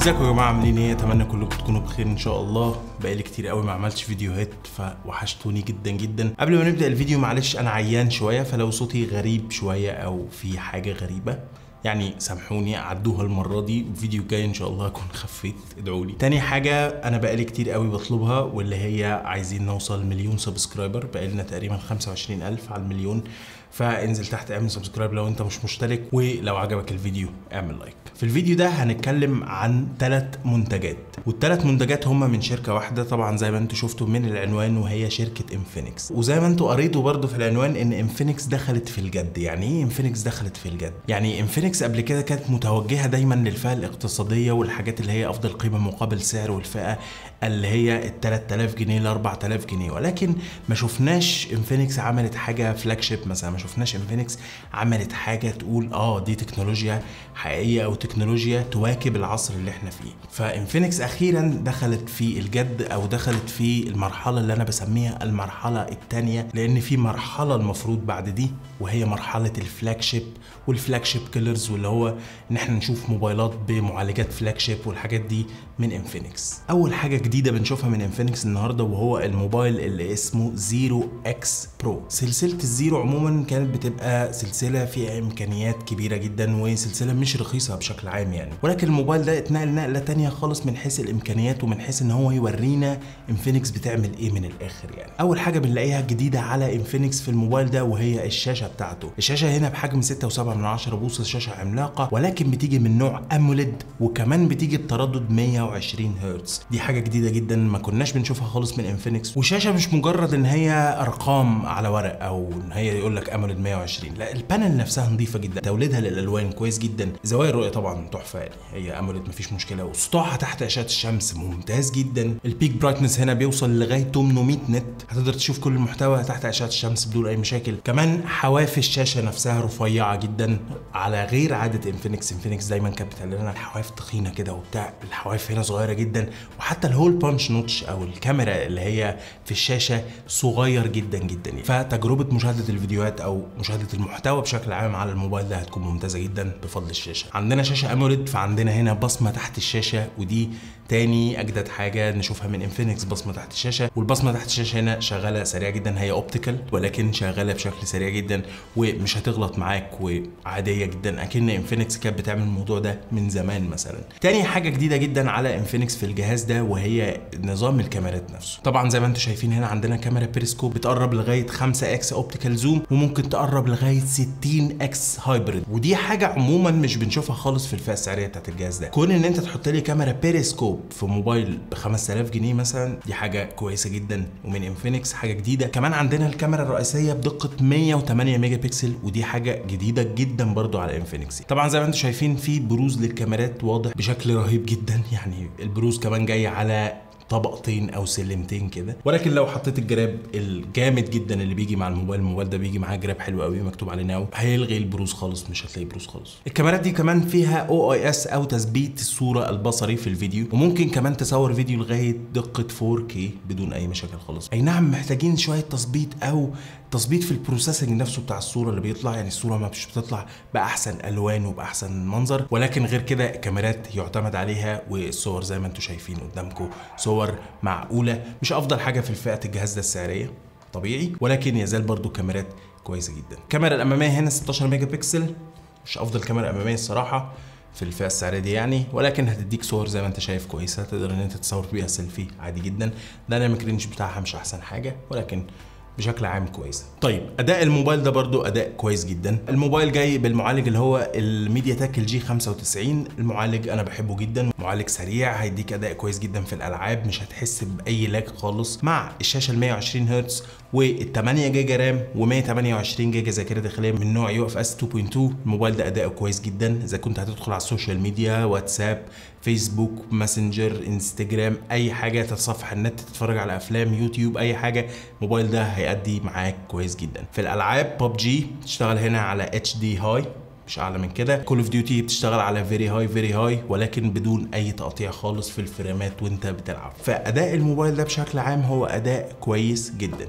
ازيكم يا جماعه، عاملين ايه؟ اتمنى كلكم تكونوا بخير ان شاء الله. بقالي كتير قوي ما عملتش فيديوهات فوحشتوني جدا جدا. قبل ما نبدا الفيديو معلش انا عيان شويه، فلو صوتي غريب شويه او في حاجه غريبه يعني سامحوني، عدوها المره دي. الفيديو الجاي ان شاء الله اكون خفيت، ادعوا لي. تاني حاجه انا بقالي كتير قوي بطلبها، واللي هي عايزين نوصل مليون سبسكرايبر. بقالنا تقريبا 25,000 على المليون، فانزل تحت اعمل سبسكرايب لو انت مش مشترك، ولو عجبك الفيديو اعمل لايك. في الفيديو ده هنتكلم عن 3 منتجات، والثلاث منتجات هم من شركه واحده طبعا زي ما انتم شفتوا من العنوان، وهي شركه انفينكس. وزي ما انتم قريتوا برضو في العنوان ان انفينكس دخلت في الجد. يعني ايه انفينكس دخلت في الجد؟ يعني انفينكس قبل كده كانت متوجهه دايما للفئه الاقتصاديه والحاجات اللي هي افضل قيمه مقابل سعر، والفئه اللي هي ال 3000 جنيه ل 4000 جنيه، ولكن ما شفناش انفينكس عملت حاجه فلاج شيب مثلا. ما شفناش انفينكس عملت حاجه تقول دي تكنولوجيا حقيقيه او تكنولوجيا تواكب العصر اللي احنا فيه. فانفينكس اخيرا دخلت في الجد، او دخلت في المرحله اللي انا بسميها المرحله الثانيه، لان في مرحله المفروض بعد دي وهي مرحله الفلاج شيب والفلاج شيب كيلرز، واللي هو ان احنا نشوف موبايلات بمعالجات فلاج شيب والحاجات دي من انفينكس. اول حاجه جديده بنشوفها من انفينكس النهارده وهو الموبايل اللي اسمه زيرو اكس برو. سلسله الزيرو عموما كانت بتبقى سلسله فيها امكانيات كبيره جدا، وسلسله مش رخيصه بشكل عام يعني، ولكن الموبايل ده اتنقل نقله تانية خالص من حيث الامكانيات ومن حيث ان هو يورينا انفينكس بتعمل ايه من الاخر يعني. اول حاجه بنلاقيها جديده على انفينكس في الموبايل ده وهي الشاشه بتاعته. الشاشه هنا بحجم 6.7 بوصه، شاشه عملاقه، ولكن بتيجي من نوع اموليد، وكمان بتيجي بتردد 120 هرتز. دي حاجه جديده جدا ما كناش بنشوفها خالص من انفينكس. وشاشه مش مجرد ان هي ارقام على ورق او ان هي يقول لك اموليد 120، لا، البانل نفسها نظيفه جدا، توليدها للالوان كويس جدا، زوايا الرؤيه طبعا تحفه يعني، هي اموليد مفيش مشكله، وسطوعها تحت اشعه الشمس ممتاز جدا. البيك برايتنس هنا بيوصل لغايه 800 نت، هتقدر تشوف كل المحتوى تحت اشعه الشمس بدون اي مشاكل. كمان حواف الشاشه نفسها رفيعه جدا على غير عاده انفينكس. انفينكس دايما كانت بتعمل لنا الحواف تخينه كده وبتاع، الحواف هنا صغيره جدا، وحتى الهول بانش نوتش او الكاميرا اللي هي في الشاشه صغير جدا جدا يعني. فتجربه مشاهده الفيديوهات او مشاهده المحتوى بشكل عام على الموبايل ده هتكون ممتازه جدا بفضل الشاشه. عندنا شاشه اموليد، فعندنا هنا بصمه تحت الشاشه، ودي تاني اجدد حاجه نشوفها من انفينكس، بصمه تحت الشاشه. والبصمه تحت الشاشه هنا شغاله سريع جدا، هي اوبتيكال ولكن شغاله بشكل سريع جدا ومش هتغلط معاك وعاديه جدا، اكن انفينكس كانت بتعمل الموضوع ده من زمان مثلا. تاني حاجه جديده جدا على انفينكس في الجهاز ده وهي نظام الكاميرات نفسه. طبعا زي ما انتم شايفين هنا عندنا كاميرا بيريسكوب بتقرب لغايه 5 اكس اوبتيكال زوم، وممكن تقرب لغايه 60 اكس هايبريد، ودي حاجه عموما مش بنشوفها خالص في الفئه السعريه بتاعت الجهاز ده. كون ان انت تحط لي كاميرا بيريسكوب في موبايل ب 5000 جنيه مثلا، دي حاجه كويسه جدا ومن انفينكس، حاجه جديده. كمان عندنا الكاميرا الرئيسيه بدقه 108 ميجا بكسل، ودي حاجه جديده جدا برضو على انفينكس. طبعا زي ما انتم شايفين في بروز للكاميرات واضح بشكل رهيب جدا، يعني البروز كمان جاي على طبقتين او سلمتين كده، ولكن لو حطيت الجراب الجامد جدا اللي بيجي مع الموبايل ده بيجي معاه جراب حلو قوي مكتوب عليه ناو، هيلغي البروز خالص، مش هتلاقي بروز خالص. الكاميرات دي كمان فيها OIS او تثبيت الصوره البصري في الفيديو، وممكن كمان تصور فيديو لغايه دقه 4K بدون اي مشاكل خالص. اي نعم محتاجين شويه تظبيط او تظبيط في البروسيسنج نفسه بتاع الصوره اللي بيطلع، يعني الصوره ما مش بتطلع باحسن الوان وباحسن منظر، ولكن غير كده الكاميرات يعتمد عليها، والصور زي ما انتم شايفين قدامكم صور معقوله، مش افضل حاجه في فئه الجهاز ده السعريه طبيعي، ولكن يزال برضو كاميرات كويسه جدا. الكاميرا الاماميه هنا 16 ميجا بكسل، مش افضل كاميرا اماميه الصراحه في الفئه السعريه دي يعني، ولكن هتديك صور زي ما انت شايف كويسه، تقدر ان انت تصور بيها سيلفي عادي جدا. دايناميك رينج بتاعها مش احسن حاجه ولكن بشكل عام كويسه. طيب اداء الموبايل ده برضو اداء كويس جدا. الموبايل جاي بالمعالج اللي هو الميديا تك الجي 95. المعالج انا بحبه جدا، معالج سريع هيديك اداء كويس جدا في الالعاب، مش هتحس باي لاج خالص، مع الشاشه ال 120 هرتز وال8 جيجا رام و128 جيجا ذاكره داخليه من نوع UFS 2.2. الموبايل ده اداؤه كويس جدا اذا كنت هتدخل على السوشيال ميديا، واتساب، فيسبوك، ماسنجر، انستجرام، اي حاجه، تتصفح النت، تتفرج على افلام، يوتيوب، اي حاجه، الموبايل ده هيأدي معاك كويس جدا. في الالعاب PUBG بتشتغل هنا على HD هاي، مش اعلى من كده. كول اوف ديوتي بتشتغل على فيري هاي ولكن بدون اي تقطيع خالص في الفريمات وانت بتلعب. فاداء الموبايل ده بشكل عام هو اداء كويس جدا.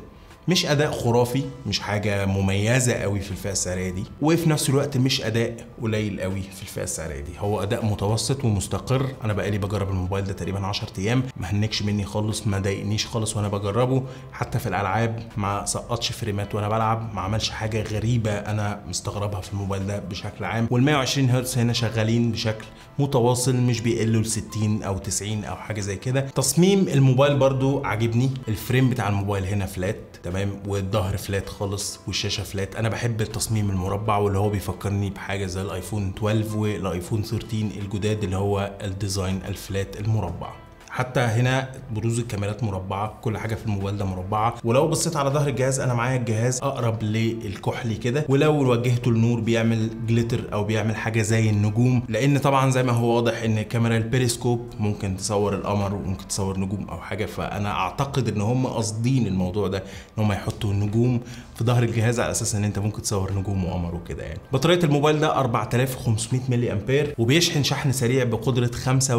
مش اداء خرافي، مش حاجه مميزه قوي في الفئه السعريه دي، وفي نفس الوقت مش اداء قليل قوي في الفئه السعريه دي، هو اداء متوسط ومستقر. انا بقالي بجرب الموبايل ده تقريبا 10 ايام، ما هنكش مني خالص، ما ضايقنيش خالص وانا بجربه. حتى في الالعاب ما سقطش فريمات وانا بلعب، ما عملش حاجه غريبه انا مستغربها في الموبايل ده بشكل عام. وال 120 هرتز هنا شغالين بشكل متواصل، مش بيقلوا ل 60 او 90 او حاجه زي كده. تصميم الموبايل برضو عاجبني، الفريم بتاع الموبايل هنا فلات تمام، والظهر فلات خالص والشاشه فلات. انا بحب التصميم المربع، واللي هو بيفكرني بحاجه زي الايفون 12 والايفون 13 الجداد، اللي هو الديزاين الفلات المربع. حتى هنا بروز الكاميرات مربعه، كل حاجه في الموبايل ده مربعه. ولو بصيت على ظهر الجهاز، انا معايا الجهاز اقرب للكحلي كده، ولو وجهته للنور بيعمل جليتر او بيعمل حاجه زي النجوم، لان طبعا زي ما هو واضح ان كاميرا البيريسكوب ممكن تصور القمر وممكن تصور نجوم او حاجه. فانا اعتقد ان هم قاصدين الموضوع ده، ان هم يحطوا النجوم في ظهر الجهاز على اساس ان انت ممكن تصور نجوم وقمر وكده يعني. بطاريه الموبايل ده 4500 ملي امبير، وبيشحن شحن سريع بقدره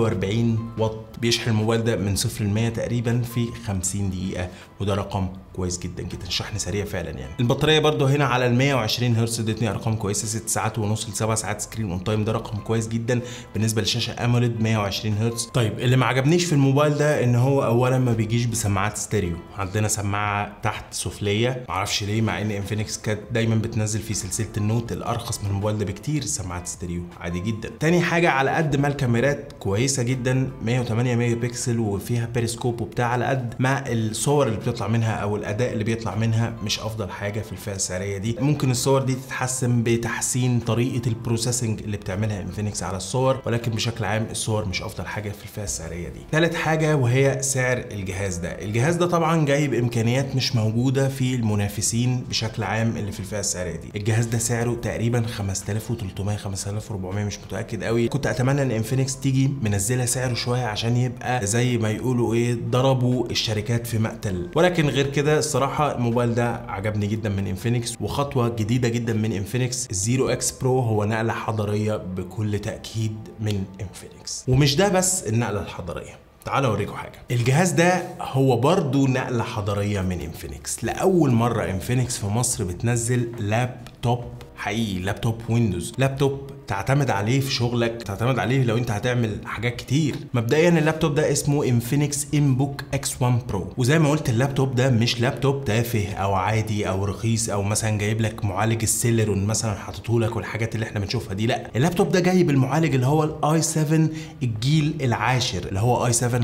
45 واط. بيشحن الموبايل ده من 0 ل 100 تقريبا في 50 دقيقة، وده رقم كويس جدا جدا، شحن سريع فعلا يعني. البطارية برضو هنا على ال 120 هرتز ادتني ارقام كويسة، 6 ساعات ونص ل 7 ساعات سكرين اون تايم، ده رقم كويس جدا بالنسبة لشاشة اموليد 120 هرتز. طيب اللي ما عجبنيش في الموبايل ده ان هو اولا ما بيجيش بسماعات ستيريو، عندنا سماعة تحت سفلية، معرفش ليه، مع ان انفينكس كانت دايما بتنزل في سلسلة النوت الارخص من الموبايل ده بكتير سماعات ستيريو عادي جدا. تاني حاجة، على قد ما الكاميرات كويسة جدا 108 ميجا بكسل وفيها بيريسكوب وبتاع، على قد ما الصور اللي بتطلع منها او الاداء اللي بيطلع منها مش افضل حاجه في الفئه السعريه دي. ممكن الصور دي تتحسن بتحسين طريقه البروسيسنج اللي بتعملها انفينكس على الصور، ولكن بشكل عام الصور مش افضل حاجه في الفئه السعريه دي. ثالث حاجه وهي سعر الجهاز ده. الجهاز ده طبعا جاي بامكانيات مش موجوده في المنافسين بشكل عام اللي في الفئه السعريه دي. الجهاز ده سعره تقريبا 5300 5400، مش متاكد قوي. كنت اتمنى ان انفينكس تيجي منزله سعره شويه عشان يبقى زي ما يقولوا ايه، ضربوا الشركات في مقتل. ولكن غير كده الصراحه الموبايل ده عجبني جدا من انفينكس، وخطوه جديده جدا من انفينكس. الزيرو اكس برو هو نقله حضاريه بكل تاكيد من انفينكس. ومش ده بس النقله الحضاريه، تعالوا اوريكم حاجه. الجهاز ده هو برضو نقله حضاريه من انفينكس. لاول مره انفينكس في مصر بتنزل لابتوب حقيقي، لابتوب ويندوز، لابتوب تعتمد عليه في شغلك، تعتمد عليه لو انت هتعمل حاجات كتير. مبدئيا اللابتوب ده اسمه انفينكس انبوك اكس 1 برو، وزي ما قلت اللابتوب ده مش لابتوب تافه او عادي او رخيص او مثلا جايب لك معالج السيلرون مثلا حاطته لك والحاجات اللي احنا بنشوفها دي، لا، اللابتوب ده جايب المعالج اللي هو الاي 7 الجيل العاشر، اللي هو اي 7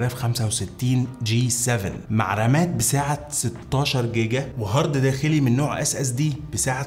10065 جي 7 مع رامات بسعه 16 جيجا وهارد داخلي من نوع اس اس دي بسعه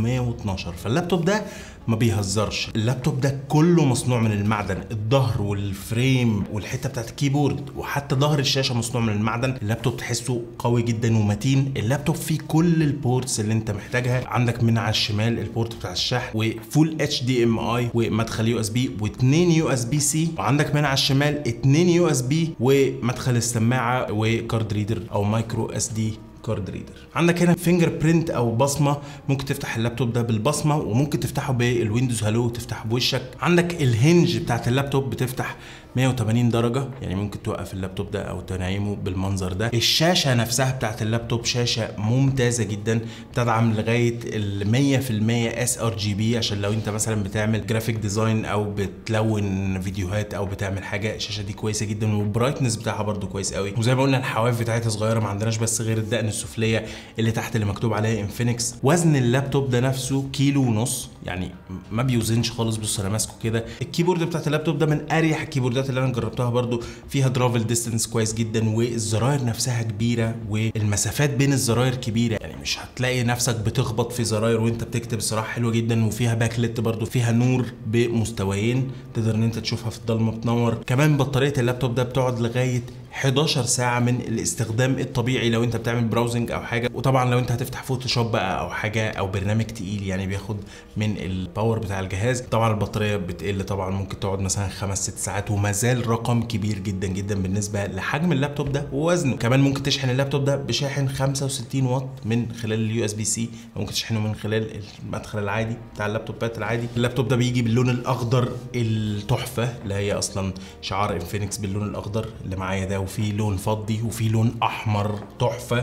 512. فاللابتوب ده ما بيهزرش. اللابتوب ده كله مصنوع من المعدن، الظهر والفريم والحته بتاعت الكيبورد وحتى ظهر الشاشه مصنوع من المعدن. اللابتوب تحسه قوي جدا ومتين. اللابتوب فيه كل البورتس اللي انت محتاجها، عندك من على الشمال البورت بتاع الشحن وفول اتش دي ام اي ومدخل يو اس بي و2 يو اس بي سي، وعندك من على الشمال 2 يو اس بي ومدخل السماعه وكارد ريدر او مايكرو اس دي كارد ريدر. عندك هنا فينجر برينت او بصمه، ممكن تفتح اللابتوب ده بالبصمه وممكن تفتحه بالويندوز هالو وتفتحه بوشك. عندك الهنج بتاعت اللابتوب بتفتح 180 درجه، يعني ممكن توقف اللابتوب ده او تنعيمه بالمنظر ده. الشاشه نفسها بتاعت اللابتوب شاشه ممتازه جدا، بتدعم لغايه ال 100% اس ار جي بي، عشان لو انت مثلا بتعمل جرافيك ديزاين او بتلون فيديوهات او بتعمل حاجه، الشاشه دي كويسه جدا والبرايتنس بتاعها برده كويس قوي. وزي ما قلنا الحواف بتاعتها صغيره، ما عندناش بس غير الدقن السفليه اللي تحت اللي مكتوب عليها انفينكس. وزن اللابتوب ده نفسه كيلو ونص، يعني ما بيوزنش خالص. بص انا ماسكه كده. الكيبورد بتاعت اللابتوب ده من اريح الكيبوردات اللي انا جربتها، برده فيها درافل ديستنس كويس جدا، والزراير نفسها كبيره والمسافات بين الزراير كبيره، يعني مش هتلاقي نفسك بتخبط في زراير وانت بتكتب. الصراحه حلوه جدا، وفيها باكلت برده، فيها نور بمستويين تقدر ان انت تشوفها في الضلمه بتنور. كمان بطاريه اللابتوب ده بتقعد لغايه 11 ساعة من الاستخدام الطبيعي لو انت بتعمل براوزنج او حاجة. وطبعا لو انت هتفتح فوتوشوب بقى او حاجة او برنامج تقيل يعني بياخد من الباور بتاع الجهاز، طبعا البطارية بتقل، طبعا ممكن تقعد مثلا 5 6 ساعات، وما زال رقم كبير جدا جدا بالنسبة لحجم اللابتوب ده ووزنه. كمان ممكن تشحن اللابتوب ده بشاحن 65 واط من خلال اليو اس بي سي، ممكن تشحنه من خلال المدخل العادي بتاع اللابتوبات العادي. اللابتوب ده بيجي باللون الاخضر التحفة، اللي هي اصلا شعار انفينكس باللون الاخضر اللي معايا ده، وفي لون فضي وفي لون احمر تحفه.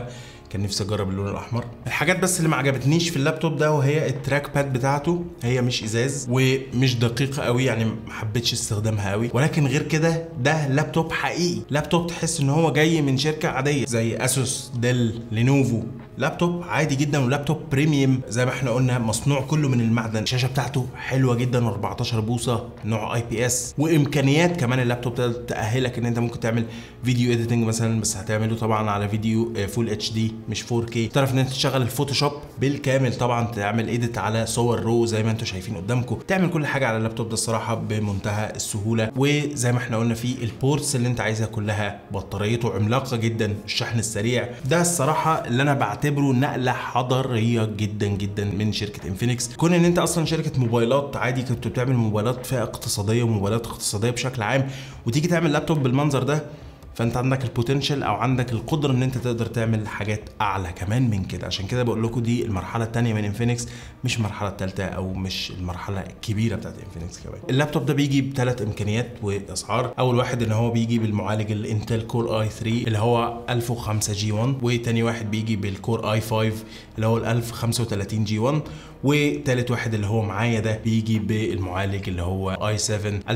كان نفسي اجرب اللون الاحمر. الحاجات بس اللي ما عجبتنيش في اللابتوب ده وهي التراك باد بتاعته، هي مش ازاز ومش دقيقه قوي، يعني ما حبيتش استخدامها قوي. ولكن غير كده ده لابتوب حقيقي، لابتوب تحس ان هو جاي من شركه عاديه زي اسوس، ديل، لينوفو. لابتوب عادي جدا ولابتوب بريميوم زي ما احنا قلنا، مصنوع كله من المعدن. الشاشه بتاعته حلوه جدا، 14 بوصه، نوع IPS، وامكانيات كمان اللابتوب ده تاهلك ان انت ممكن تعمل فيديو اديتنج مثلا، بس هتعمله طبعا على فيديو فول HD مش 4K. تعرف ان انت تشغل الفوتوشوب بالكامل، طبعا تعمل ايديت على صور رو زي ما انتم شايفين قدامكم، تعمل كل حاجه على اللابتوب ده الصراحه بمنتهى السهوله. وزي ما احنا قلنا فيه البورتس اللي انت عايزها كلها، بطاريته عملاقه جدا، الشحن السريع ده الصراحه اللي انا بعتبره نقله حضاريه جدا جدا من شركه انفينكس. كون ان انت اصلا شركه موبايلات عادي كنت بتعمل موبايلات فئه اقتصاديه وموبايلات اقتصاديه بشكل عام، وتيجي تعمل لابتوب بالمنظر ده، فانت عندك البوتنشال او عندك القدره ان انت تقدر تعمل حاجات اعلى كمان من كده. عشان كده بقول لكم دي المرحله الثانيه من انفينكس، مش المرحله الثالثه او مش المرحله الكبيره بتاعت انفينكس كمان. اللابتوب ده بيجي بثلاث امكانيات واسعار. اول واحد ان هو بيجي بالمعالج الانتل كور i3 اللي هو 1005 G1، وتاني واحد بيجي بالكور i5 اللي هو ال 1035 G1، وتالت واحد اللي هو معايا ده بيجي بالمعالج اللي هو i7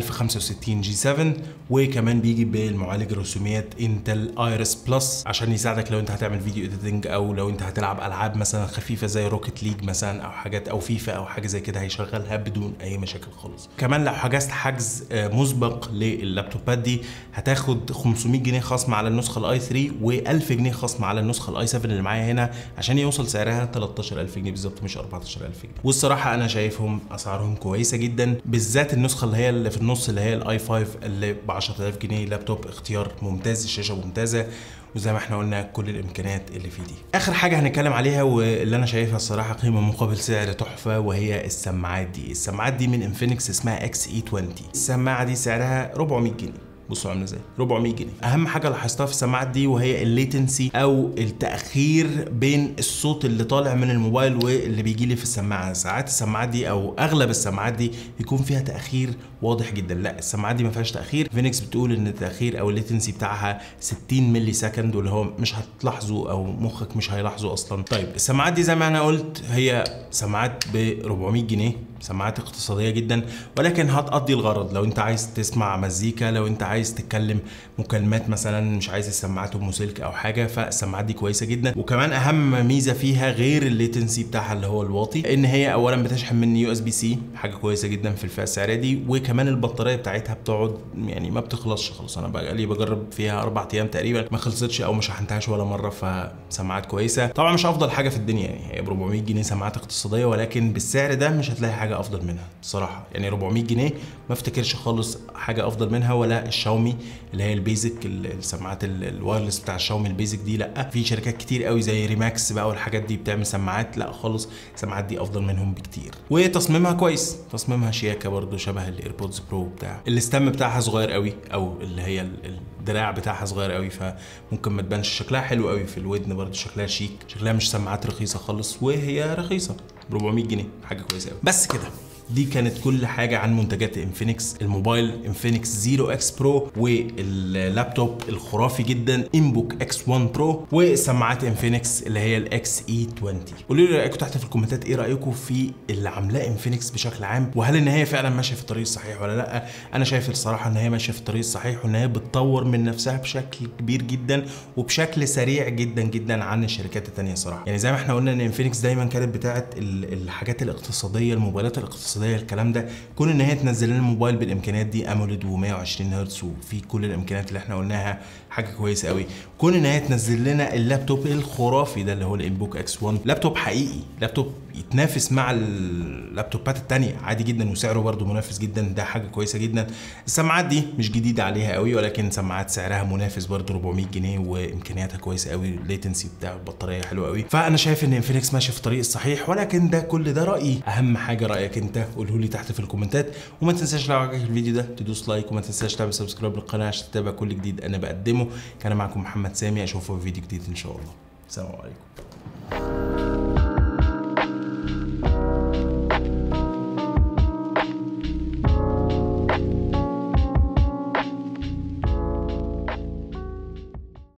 1065 G7، وكمان بيجي بالمعالج الرسوميات انتل ايرس بلس عشان يساعدك لو انت هتعمل فيديو اديتنج، او لو انت هتلعب العاب مثلا خفيفه زي روكيت ليج مثلا او حاجات او فيفا او حاجه زي كده، هيشغلها بدون اي مشاكل خالص. كمان لو حجزت حجز مسبق لللابتوبات دي هتاخد 500 جنيه خصم على النسخه الاي 3 و1000 جنيه خصم على النسخه الاي 7 اللي معايا هنا، عشان يوصل سعرها 13000 جنيه بالظبط مش 14000 جنيه. والصراحه انا شايفهم اسعارهم كويسه جدا، بالذات النسخه اللي هي اللي في النص اللي هي الاي 5 اللي ب 10000 جنيه. لابتوب اختيار ممتاز، الشاشه ممتازه، وزي ما احنا قلنا كل الامكانيات اللي فيه دي. اخر حاجه هنتكلم عليها واللي انا شايفها الصراحه قيمه مقابل سعر تحفه، وهي السماعات دي. السماعات دي من انفينكس اسمها XE20. السماعه دي سعرها 400 جنيه. بصوا عامله ازاي، 400 جنيه. اهم حاجه لاحظتها في السماعات دي وهي الليتنسي او التاخير بين الصوت اللي طالع من الموبايل واللي بيجي لي في السماعه. ساعات السماعات دي او اغلب السماعات دي يكون فيها تاخير واضح جدا، لا السماعات دي ما فيهاش تاخير. فينكس بتقول ان التاخير او الليتنسي بتاعها 60 ملي سكند، واللي هو مش هتلاحظه او مخك مش هيلاحظه اصلا. طيب السماعات دي زي ما انا قلت هي سماعات ب 400 جنيه، سماعات اقتصاديه جدا، ولكن هتقضي الغرض. لو انت عايز تسمع مزيكا، لو انت عايز تتكلم مكالمات مثلا، مش عايز السماعات ام سلك او حاجه، فالسماعات دي كويسه جدا. وكمان اهم ميزه فيها غير الليتنسي بتاعها اللي هو الواطي، ان هي اولا بتشحن من USB-C، حاجه كويسه جدا في الفئه السعريه دي. وكمان البطاريه بتاعتها بتقعد يعني ما بتخلصش خالص. انا بقالي بجرب فيها 4 ايام تقريبا ما خلصتش او ما شحنتهاش ولا مره، فسماعات كويسه. طبعا مش افضل حاجه في الدنيا، يعني هي ب 400 جنيه سماعات اقتصاديه، ولكن بالسعر ده مش هتلاقي حاجه افضل منها الصراحه. يعني 400 جنيه ما افتكرش خالص حاجه افضل منها، ولا الشاومي اللي هي البيزك، السماعات الوايرلس بتاع الشاومي البيزك دي، لا في شركات كتير قوي زي ريماكس بقى والحاجات دي بتعمل سماعات، لا خالص السماعات دي افضل منهم بكتير. وتصميمها كويس، تصميمها شياكه برده شبه الايربودز برو بتاع. الاستم بتاعها صغير قوي، او اللي هي الدراع بتاعها صغير قوي، فممكن ما تبانش. شكلها حلو قوي في الودن برده، شكلها شيك، شكلها مش سماعات رخيصه خالص، وهي رخيصه ب 400 جنيه، حاجه كويسه قوي. بس كده دي كانت كل حاجه عن منتجات انفينكس. الموبايل انفينكس زيرو اكس برو، واللابتوب الخرافي جدا انبوك اكس 1 برو، والسماعات انفينكس اللي هي الاكس اي 20. قولوا لي رايكم تحت في الكومنتات، ايه رايكم في اللي عاملاه انفينكس بشكل عام، وهل ان هي فعلا ماشيه في الطريق الصحيح ولا لا؟ انا شايف الصراحه ان هي ماشيه في الطريق الصحيح، وان هي بتطور من نفسها بشكل كبير جدا وبشكل سريع جدا جدا عن الشركات الثانيه صراحه. يعني زي ما احنا قلنا ان انفينكس دايما كانت بتاعه الحاجات الاقتصاديه، الموبايلات الاقتصاديه، الكلام ده. كون ان هي تنزل لنا الموبايل بالامكانيات دي، اموليد و120 هرتز وفي كل الامكانيات اللي احنا قلناها، حاجه كويسه قوي. كون ان هي تنزل لنا اللابتوب الخرافي ده اللي هو الانبوك اكس 1، لابتوب حقيقي، لابتوب يتنافس مع اللابتوبات الثانيه عادي جدا، وسعره برده منافس جدا، ده حاجه كويسه جدا. السماعات دي مش جديده عليها قوي، ولكن سماعات سعرها منافس برده 400 جنيه، وامكانياتها كويسه قوي، الليتنسي بتاع البطاريه حلوه قوي. فانا شايف ان انفينكس ماشي في الطريق الصحيح، ولكن ده كل ده رايي. اهم حاجه رايك انت، قوله لي تحت في الكومنتات. وما تنساش لو عجبك الفيديو ده تدوس لايك، وما تنساش تعمل سبسكرايب للقناه عشان تتابع كل جديد انا بقدمه. كان معكم محمد سامي، اشوفكم في فيديو جديد ان شاء الله. السلام عليكم.